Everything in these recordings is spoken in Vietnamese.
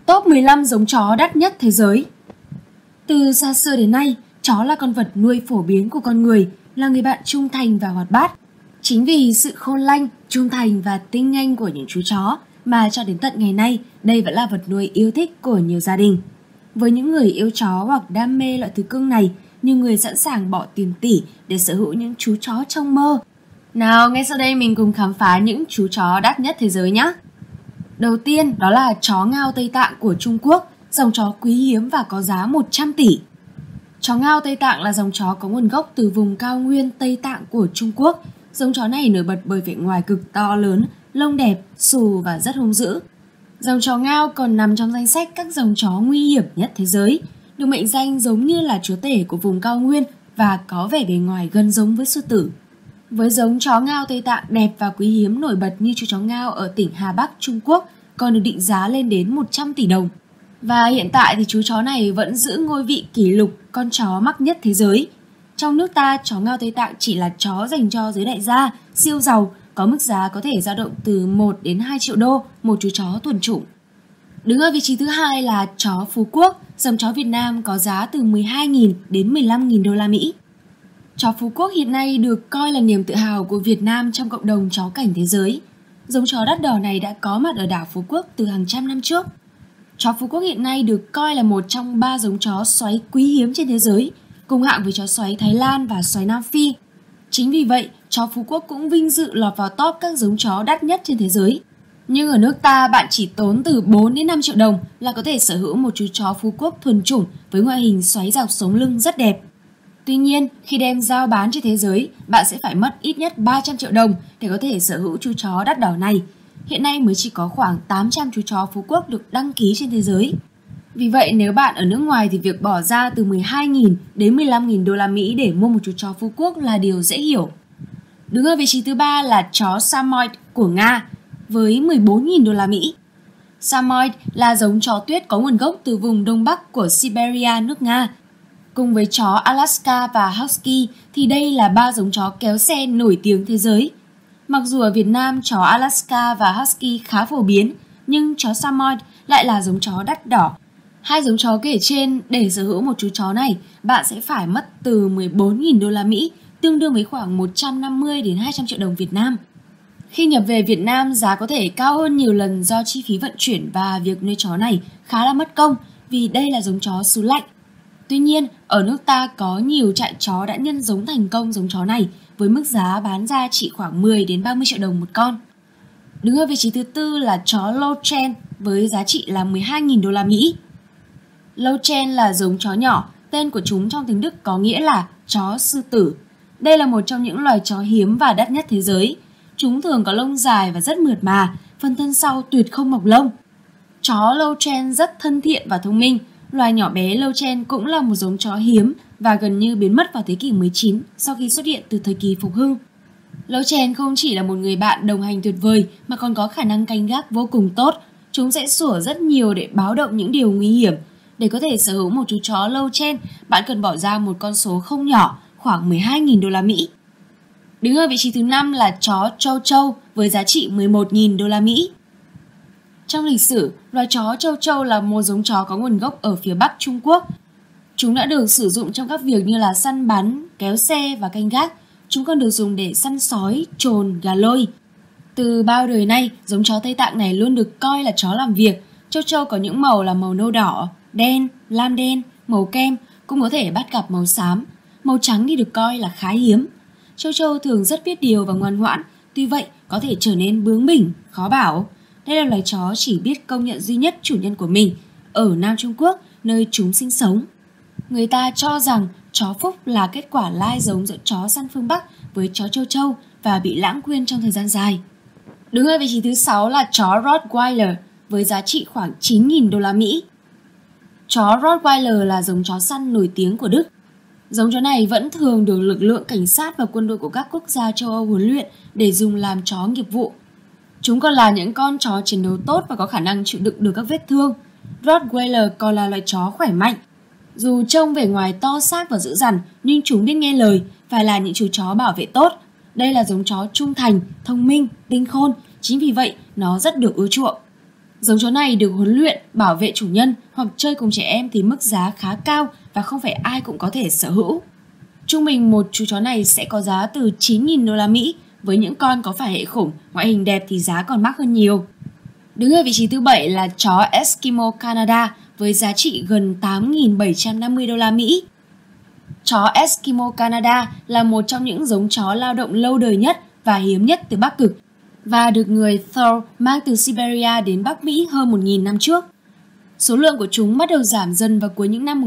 Top 15 giống chó đắt nhất thế giới. Từ xa xưa đến nay, chó là con vật nuôi phổ biến của con người, là người bạn trung thành và hoạt bát. Chính vì sự khôn lanh, trung thành và tinh nhanh của những chú chó mà cho đến tận ngày nay, đây vẫn là vật nuôi yêu thích của nhiều gia đình. Với những người yêu chó hoặc đam mê loại thú cưng này, nhiều người sẵn sàng bỏ tiền tỷ để sở hữu những chú chó trong mơ. Nào, ngay sau đây mình cùng khám phá những chú chó đắt nhất thế giới nhé. Đầu tiên đó là chó ngao Tây Tạng của Trung Quốc, dòng chó quý hiếm và có giá 100 tỷ. Chó ngao Tây Tạng là dòng chó có nguồn gốc từ vùng cao nguyên Tây Tạng của Trung Quốc. Dòng chó này nổi bật bởi vẻ ngoài cực to lớn, lông đẹp, xù và rất hung dữ. Dòng chó ngao còn nằm trong danh sách các dòng chó nguy hiểm nhất thế giới, được mệnh danh giống như là chúa tể của vùng cao nguyên và có vẻ bề ngoài gần giống với sư tử. Với giống chó ngao Tây Tạng đẹp và quý hiếm nổi bật như chú chó ngao ở tỉnh Hà Bắc, Trung Quốc còn được định giá lên đến 100 tỷ đồng. Và hiện tại thì chú chó này vẫn giữ ngôi vị kỷ lục con chó mắc nhất thế giới. Trong nước ta, chó ngao Tây Tạng chỉ là chó dành cho giới đại gia, siêu giàu, có mức giá có thể dao động từ 1 đến 2 triệu đô một chú chó thuần chủng. Đứng ở vị trí thứ hai là chó Phú Quốc, dòng chó Việt Nam có giá từ 12.000 đến 15.000 đô la Mỹ. Chó Phú Quốc hiện nay được coi là niềm tự hào của Việt Nam trong cộng đồng chó cảnh thế giới. Giống chó đắt đỏ này đã có mặt ở đảo Phú Quốc từ hàng trăm năm trước. Chó Phú Quốc hiện nay được coi là một trong 3 giống chó xoáy quý hiếm trên thế giới, cùng hạng với chó xoáy Thái Lan và xoáy Nam Phi. Chính vì vậy, chó Phú Quốc cũng vinh dự lọt vào top các giống chó đắt nhất trên thế giới. Nhưng ở nước ta, bạn chỉ tốn từ 4 đến 5 triệu đồng là có thể sở hữu một chú chó Phú Quốc thuần chủng với ngoại hình xoáy dọc sống lưng rất đẹp. Tuy nhiên, khi đem giao bán trên thế giới, bạn sẽ phải mất ít nhất 300 triệu đồng để có thể sở hữu chú chó đắt đỏ này. Hiện nay mới chỉ có khoảng 800 chú chó Phú Quốc được đăng ký trên thế giới. Vì vậy, nếu bạn ở nước ngoài thì việc bỏ ra từ 12.000 đến 15.000 đô la Mỹ để mua một chú chó Phú Quốc là điều dễ hiểu. Đứng ở vị trí thứ ba là chó Samoyed của Nga với 14.000 đô la Mỹ. Samoyed là giống chó tuyết có nguồn gốc từ vùng đông bắc của Siberia, nước Nga. Cùng với chó Alaska và Husky thì đây là 3 giống chó kéo xe nổi tiếng thế giới. Mặc dù ở Việt Nam chó Alaska và Husky khá phổ biến, nhưng chó Samoyed lại là giống chó đắt đỏ. Hai giống chó kể trên, để sở hữu một chú chó này, bạn sẽ phải mất từ 14.000 đô la Mỹ, tương đương với khoảng 150 đến 200 triệu đồng Việt Nam. Khi nhập về Việt Nam, giá có thể cao hơn nhiều lần do chi phí vận chuyển và việc nuôi chó này khá là mất công vì đây là giống chó xứ lạnh. Tuy nhiên, ở nước ta có nhiều trại chó đã nhân giống thành công giống chó này với mức giá bán ra chỉ khoảng 10 đến 30 triệu đồng một con. Đứng ở vị trí thứ tư là chó Lowchen với giá trị là 12.000 đô la Mỹ. Lowchen là giống chó nhỏ, tên của chúng trong tiếng Đức có nghĩa là chó sư tử. Đây là một trong những loài chó hiếm và đắt nhất thế giới. Chúng thường có lông dài và rất mượt mà, phần thân sau tuyệt không mọc lông. Chó Lowchen rất thân thiện và thông minh. Loài nhỏ bé Lowchen cũng là một giống chó hiếm và gần như biến mất vào thế kỷ 19 sau khi xuất hiện từ thời kỳ phục hưng. Lowchen không chỉ là một người bạn đồng hành tuyệt vời mà còn có khả năng canh gác vô cùng tốt. Chúng sẽ sủa rất nhiều để báo động những điều nguy hiểm. Để có thể sở hữu một chú chó Lowchen, bạn cần bỏ ra một con số không nhỏ, khoảng 12.000 đô la Mỹ. Đứng ở vị trí thứ 5 là chó Chow Chow với giá trị 11.000 đô la Mỹ. Trong lịch sử, loài chó Chow Chow là một giống chó có nguồn gốc ở phía Bắc Trung Quốc. Chúng đã được sử dụng trong các việc như là săn bắn, kéo xe và canh gác. Chúng còn được dùng để săn sói, trồn, gà lôi. Từ bao đời nay, giống chó Tây Tạng này luôn được coi là chó làm việc. Chow Chow có những màu là màu nâu đỏ, đen, lam đen, màu kem, cũng có thể bắt gặp màu xám. Màu trắng thì được coi là khá hiếm. Chow Chow thường rất biết điều và ngoan ngoãn, tuy vậy có thể trở nên bướng bỉnh, khó bảo. Đây là loài chó chỉ biết công nhận duy nhất chủ nhân của mình, ở Nam Trung Quốc, nơi chúng sinh sống. Người ta cho rằng chó Phúc là kết quả lai giống giữa chó săn phương Bắc với chó Chow Chow và bị lãng quên trong thời gian dài. Đứng ở vị trí thứ 6 là chó Rottweiler với giá trị khoảng 9.000 đô la Mỹ. Chó Rottweiler là giống chó săn nổi tiếng của Đức. Giống chó này vẫn thường được lực lượng cảnh sát và quân đội của các quốc gia châu Âu huấn luyện để dùng làm chó nghiệp vụ. Chúng còn là những con chó chiến đấu tốt và có khả năng chịu đựng được các vết thương. Rottweiler còn là loài chó khỏe mạnh. Dù trông vẻ ngoài to xác và dữ dằn, nhưng chúng biết nghe lời, phải là những chú chó bảo vệ tốt. Đây là giống chó trung thành, thông minh, tinh khôn, chính vì vậy nó rất được ưa chuộng. Giống chó này được huấn luyện bảo vệ chủ nhân hoặc chơi cùng trẻ em thì mức giá khá cao và không phải ai cũng có thể sở hữu. Trung bình một chú chó này sẽ có giá từ 9.000 đô la Mỹ, với những con có phả hệ khủng, ngoại hình đẹp thì giá còn mắc hơn nhiều. Đứng ở vị trí thứ 7 là chó Eskimo Canada với giá trị gần 8.750 đô la Mỹ. Chó Eskimo Canada là một trong những giống chó lao động lâu đời nhất và hiếm nhất từ Bắc Cực và được người Thor mang từ Siberia đến Bắc Mỹ hơn 1.000 năm trước. Số lượng của chúng bắt đầu giảm dần vào cuối những năm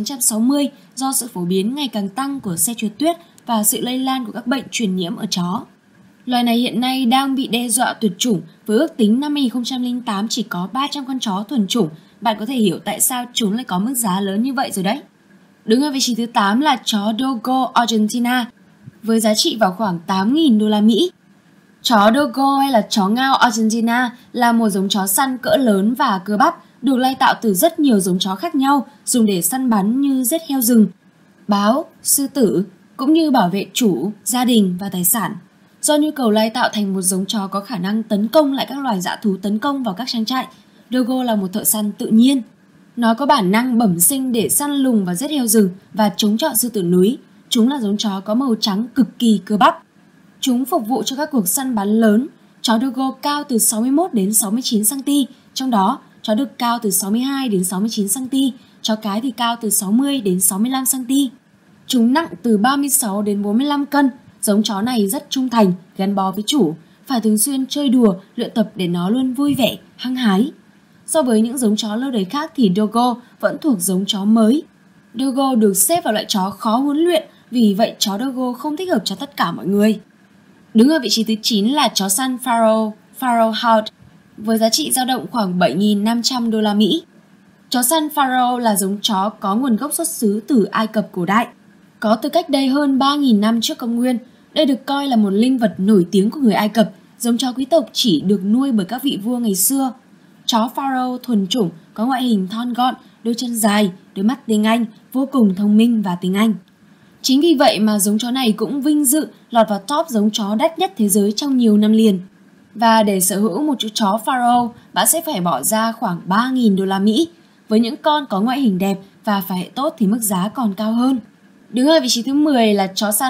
1960 do sự phổ biến ngày càng tăng của xe trượt tuyết và sự lây lan của các bệnh truyền nhiễm ở chó. Loài này hiện nay đang bị đe dọa tuyệt chủng, với ước tính năm 2008 chỉ có 300 con chó thuần chủng. Bạn có thể hiểu tại sao chúng lại có mức giá lớn như vậy rồi đấy. Đứng ở vị trí thứ 8 là chó Dogo Argentina với giá trị vào khoảng 8.000 đô la Mỹ. Chó Dogo hay là chó ngao Argentina là một giống chó săn cỡ lớn và cơ bắp, được lai tạo từ rất nhiều giống chó khác nhau dùng để săn bắn như giết heo rừng, báo, sư tử, cũng như bảo vệ chủ, gia đình và tài sản. Do nhu cầu lai tạo thành một giống chó có khả năng tấn công lại các loài dã thú tấn công vào các trang trại, Dogo là một thợ săn tự nhiên. Nó có bản năng bẩm sinh để săn lùng và giết heo rừng và chống chọi sư tử núi. Chúng là giống chó có màu trắng cực kỳ cơ bắp. Chúng phục vụ cho các cuộc săn bắn lớn. Chó Dogo cao từ 61 đến 69 cm, trong đó chó đực cao từ 62 đến 69 cm, chó cái thì cao từ 60 đến 65 cm. Chúng nặng từ 36 đến 45 cân. Giống chó này rất trung thành, gắn bó với chủ, phải thường xuyên chơi đùa, luyện tập để nó luôn vui vẻ, hăng hái. So với những giống chó lâu đời khác thì Dogo vẫn thuộc giống chó mới. Dogo được xếp vào loại chó khó huấn luyện, vì vậy chó Dogo không thích hợp cho tất cả mọi người. Đứng ở vị trí thứ 9 là chó săn Pharaoh Hound với giá trị dao động khoảng 7.500 đô la Mỹ. Chó săn Pharaoh là giống chó có nguồn gốc xuất xứ từ Ai Cập cổ đại, có từ cách đây hơn 3.000 năm trước công nguyên. Đây được coi là một linh vật nổi tiếng của người Ai Cập, giống chó quý tộc chỉ được nuôi bởi các vị vua ngày xưa. Chó Pharaoh thuần chủng có ngoại hình thon gọn, đôi chân dài, đôi mắt tinh anh, vô cùng thông minh và tinh anh. Chính vì vậy mà giống chó này cũng vinh dự lọt vào top giống chó đắt nhất thế giới trong nhiều năm liền. Và để sở hữu một chú chó Pharaoh, bạn sẽ phải bỏ ra khoảng 3.000 đô la Mỹ. Với những con có ngoại hình đẹp và phả hệ tốt thì mức giá còn cao hơn. Đứng ở vị trí thứ 10 là chó săn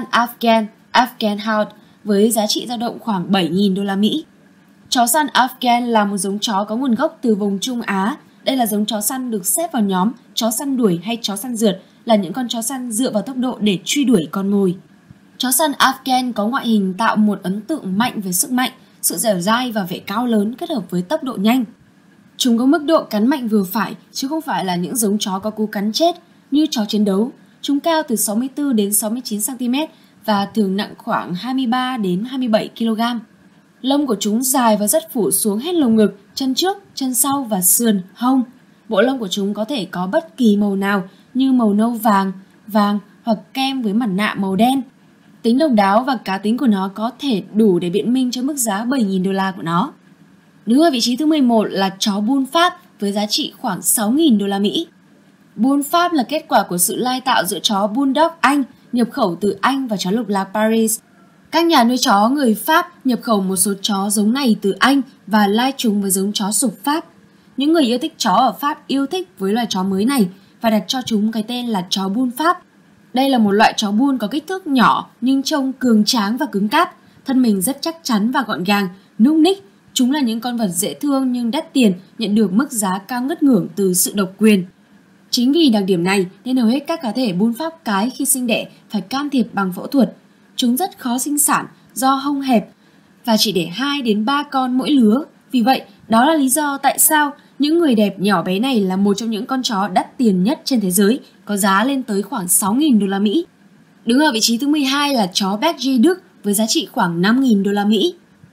Afghan Hound với giá trị dao động khoảng 7.000 đô la Mỹ. Chó săn Afghan là một giống chó có nguồn gốc từ vùng Trung Á. Đây là giống chó săn được xếp vào nhóm chó săn đuổi hay chó săn rượt, là những con chó săn dựa vào tốc độ để truy đuổi con mồi. Chó săn Afghan có ngoại hình tạo một ấn tượng mạnh về sức mạnh, sự dẻo dai và vẻ cao lớn kết hợp với tốc độ nhanh. Chúng có mức độ cắn mạnh vừa phải, chứ không phải là những giống chó có cú cắn chết như chó chiến đấu. Chúng cao từ 64 đến 69 cm và thường nặng khoảng 23 đến 27 kg. Lông của chúng dài và rất phủ xuống hết lồng ngực, chân trước, chân sau và sườn, hông. Bộ lông của chúng có thể có bất kỳ màu nào như màu nâu vàng hoặc kem với mặt nạ màu đen. Tính độc đáo và cá tính của nó có thể đủ để biện minh cho mức giá 7.000 đô la của nó. Đứng ở vị trí thứ 11 là chó Bull Pháp với giá trị khoảng 6.000 đô la Mỹ. Bull Pháp là kết quả của sự lai tạo giữa chó Bulldog Anh nhập khẩu từ Anh và chó lục lạc Paris. Các nhà nuôi chó người Pháp nhập khẩu một số chó giống này từ Anh và lai chúng với giống chó sục Pháp. Những người yêu thích chó ở Pháp yêu thích với loài chó mới này và đặt cho chúng cái tên là chó Bull Pháp. Đây là một loại chó Bull có kích thước nhỏ nhưng trông cường tráng và cứng cáp, thân mình rất chắc chắn và gọn gàng, núc ních. Chúng là những con vật dễ thương nhưng đắt tiền, nhận được mức giá cao ngất ngưởng từ sự độc quyền. Chính vì đặc điểm này nên hầu hết các cá thể Bull Pháp cái khi sinh đẻ phải can thiệp bằng phẫu thuật. Chúng rất khó sinh sản do hông hẹp và chỉ để 2 đến 3 con mỗi lứa. Vì vậy, đó là lý do tại sao những người đẹp nhỏ bé này là một trong những con chó đắt tiền nhất trên thế giới, có giá lên tới khoảng 6.000 đô la Mỹ. Đứng ở vị trí thứ 12 là chó Berger Đức với giá trị khoảng 5.000 đô la Mỹ.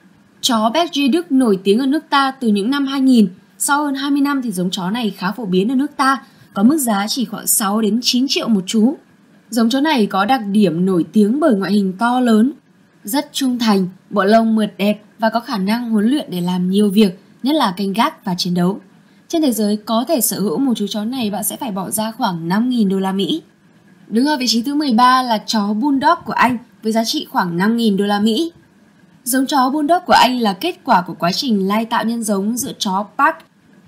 Chó Berger Đức nổi tiếng ở nước ta từ những năm 2000. Sau hơn 20 năm thì giống chó này khá phổ biến ở nước ta, có mức giá chỉ khoảng 6 đến 9 triệu một chú. Giống chó này có đặc điểm nổi tiếng bởi ngoại hình to lớn, rất trung thành, bộ lông mượt đẹp và có khả năng huấn luyện để làm nhiều việc, nhất là canh gác và chiến đấu. Trên thế giới có thể sở hữu một chú chó này bạn sẽ phải bỏ ra khoảng 5.000 đô la Mỹ. Đứng ở vị trí thứ 13 là chó Bulldog của Anh với giá trị khoảng 5.000 đô la Mỹ. Giống chó Bulldog của Anh là kết quả của quá trình lai tạo nhân giống giữa chó Pug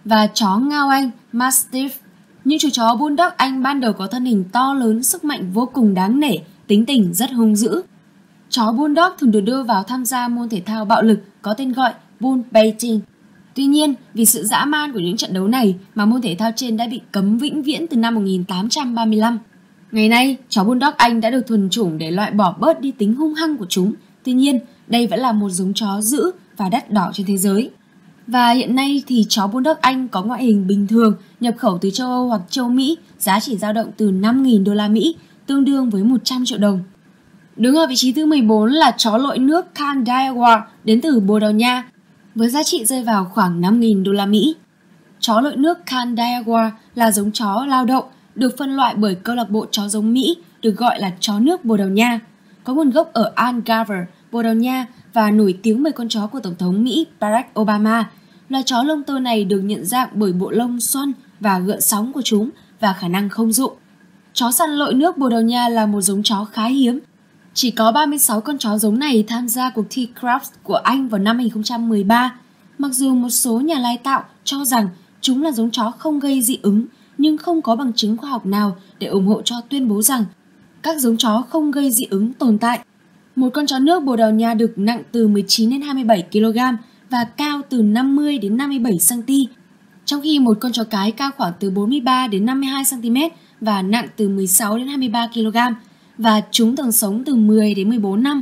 và chó Ngao Anh Mastiff. Những chú chó Bulldog Anh ban đầu có thân hình to lớn, sức mạnh vô cùng đáng nể, tính tình rất hung dữ. Chó Bulldog thường được đưa vào tham gia môn thể thao bạo lực có tên gọi bullbaiting. Tuy nhiên, vì sự dã man của những trận đấu này mà môn thể thao trên đã bị cấm vĩnh viễn từ năm 1835. Ngày nay, chó Bulldog Anh đã được thuần chủng để loại bỏ bớt đi tính hung hăng của chúng. Tuy nhiên, đây vẫn là một giống chó dữ và đắt đỏ trên thế giới. Và hiện nay thì chó Bulldog Anh có ngoại hình bình thường, nhập khẩu từ châu Âu hoặc châu Mỹ, giá chỉ dao động từ 5.000 đô la Mỹ, tương đương với 100 triệu đồng. Đứng ở vị trí thứ 14 là chó lội nước Candiaguar đến từ Bồ Đào Nha, với giá trị rơi vào khoảng 5.000 đô la Mỹ. Chó lội nước Candiaguar là giống chó lao động, được phân loại bởi câu lạc bộ chó giống Mỹ, được gọi là chó nước Bồ Đào Nha, có nguồn gốc ở Algarve, Bồ Đào Nha và nổi tiếng bởi con chó của Tổng thống Mỹ Barack Obama. Loài chó lông tơ này được nhận dạng bởi bộ lông xoăn và gợn sóng của chúng và khả năng không dụng. Chó săn lội nước Bồ Đào Nha là một giống chó khá hiếm. Chỉ có 36 con chó giống này tham gia cuộc thi Crafts của Anh vào năm 2013. Mặc dù một số nhà lai tạo cho rằng chúng là giống chó không gây dị ứng, nhưng không có bằng chứng khoa học nào để ủng hộ cho tuyên bố rằng các giống chó không gây dị ứng tồn tại. Một con chó nước Bồ Đào Nha được nặng từ 19 đến 27 kg và cao từ 50 đến 57 cm, trong khi một con chó cái cao khoảng từ 43 đến 52 cm và nặng từ 16 đến 23 kg, và chúng thường sống từ 10 đến 14 năm.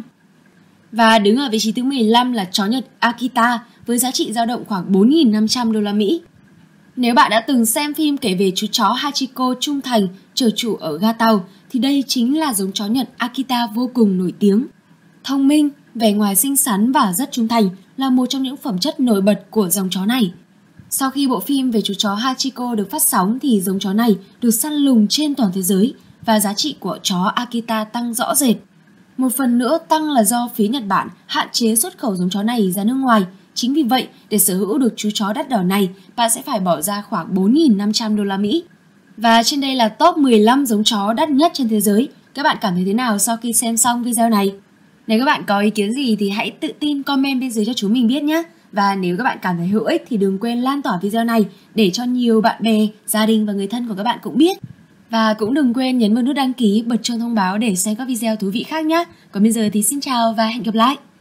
Và đứng ở vị trí thứ 15 là chó Nhật Akita với giá trị dao động khoảng 4.500 đô la Mỹ. Nếu bạn đã từng xem phim kể về chú chó Hachiko trung thành chờ chủ ở ga tàu thì đây chính là giống chó Nhật Akita vô cùng nổi tiếng. Thông minh, vẻ ngoài xinh xắn và rất trung thành là một trong những phẩm chất nổi bật của dòng chó này. Sau khi bộ phim về chú chó Hachiko được phát sóng thì giống chó này được săn lùng trên toàn thế giới và giá trị của chó Akita tăng rõ rệt. Một phần nữa tăng là do phía Nhật Bản hạn chế xuất khẩu giống chó này ra nước ngoài. Chính vì vậy, để sở hữu được chú chó đắt đỏ này, bạn sẽ phải bỏ ra khoảng 4.500 đô la Mỹ. Và trên đây là top 15 giống chó đắt nhất trên thế giới. Các bạn cảm thấy thế nào sau khi xem xong video này? Nếu các bạn có ý kiến gì thì hãy tự tin comment bên dưới cho chúng mình biết nhé. Và nếu các bạn cảm thấy hữu ích thì đừng quên lan tỏa video này để cho nhiều bạn bè, gia đình và người thân của các bạn cũng biết. Và cũng đừng quên nhấn vào nút đăng ký, bật chuông thông báo để xem các video thú vị khác nhé. Còn bây giờ thì xin chào và hẹn gặp lại.